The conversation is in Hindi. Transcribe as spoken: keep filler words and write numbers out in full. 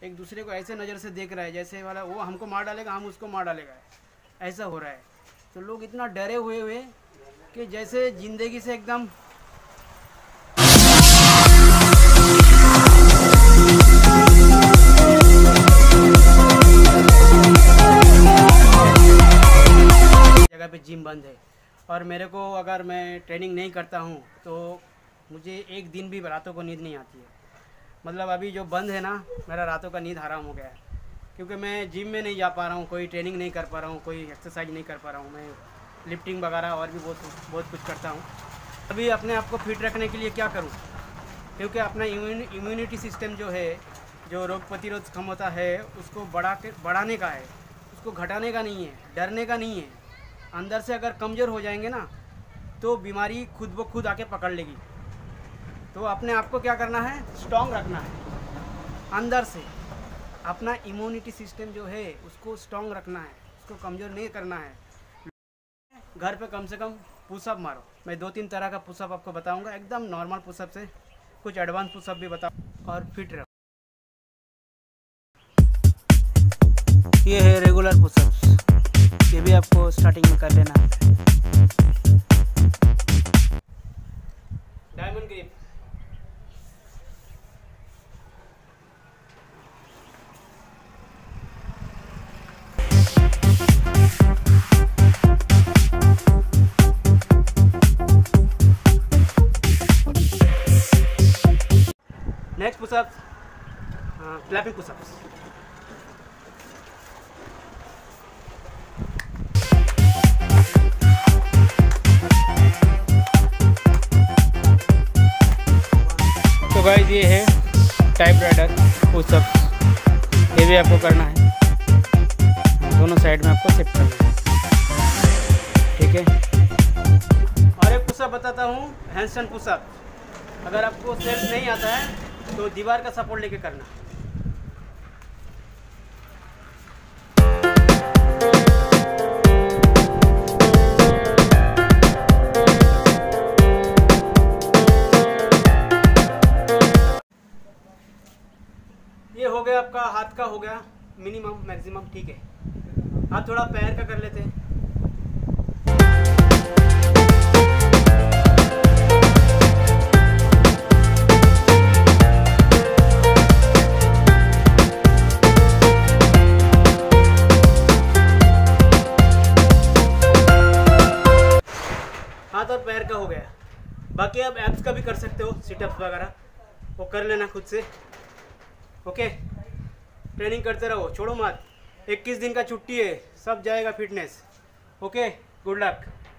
एक दूसरे को ऐसे नज़र से देख रहा है जैसे वाला वो हमको मार डालेगा, हम उसको मार डालेगा, ऐसा हो रहा है। तो लोग इतना डरे हुए हुए कि जैसे ज़िंदगी से एकदम जगह पे जिम बंद है। और मेरे को अगर मैं ट्रेनिंग नहीं करता हूँ तो मुझे एक दिन भी रातों को नींद नहीं आती है। मतलब अभी जो बंद है ना, मेरा रातों का नींद हराम हो गया है, क्योंकि मैं जिम में नहीं जा पा रहा हूँ, कोई ट्रेनिंग नहीं कर पा रहा हूँ, कोई एक्सरसाइज नहीं कर पा रहा हूँ। मैं लिफ्टिंग वगैरह और भी बहुत बहुत कुछ करता हूँ। अभी अपने आप को फिट रखने के लिए क्या करूँ, क्योंकि अपना इम्यून इम्यूनिटी सिस्टम जो है, जो रोग प्रतिरोध क्षमता है, उसको बढ़ा के बढ़ाने का है, उसको घटाने का नहीं है, डरने का नहीं है। अंदर से अगर कमज़ोर हो जाएंगे ना तो बीमारी खुद ब खुद आके पकड़ लेगी। तो अपने आप को क्या करना है, स्ट्रॉन्ग रखना है। अंदर से अपना इम्यूनिटी सिस्टम जो है उसको स्ट्रॉन्ग रखना है, उसको कमज़ोर नहीं करना है। घर पे कम से कम पुशअप मारो। मैं दो तीन तरह का पुशअप आपको बताऊंगा, एकदम नॉर्मल पुशअप से कुछ एडवांस पुशअप भी बताऊँ, और फिट रहो। ये है रेगुलर पुशअप्स, ये भी आपको स्टार्टिंग में कर लेना है। Diamond grip, next pushup clapping pushups. तो गाइस ये है टाइप राइडर पुशअप्स, ये भी आपको करना है, दोनों साइड में आपको शिफ्ट करना है, ठीक है। और एक पुशअप बताता हूँ, हैंडस्टैंड पुशअप। अगर आपको सेल्फ नहीं आता है तो दीवार का सपोर्ट लेके करना। ये हो गया आपका हाथ का, हो गया मिनिमम मैक्सिमम, ठीक है। आप थोड़ा पैर का कर लेते हैं। हाथ और पैर का हो गया। बाकी आप एब्स का भी कर सकते हो, सिटअप्स वगैरह वो कर लेना खुद से, ओके। ट्रेनिंग करते रहो, छोड़ो मत। इक्कीस दिन का छुट्टी है, सब जाएगा फिटनेस, ओके। Good luck.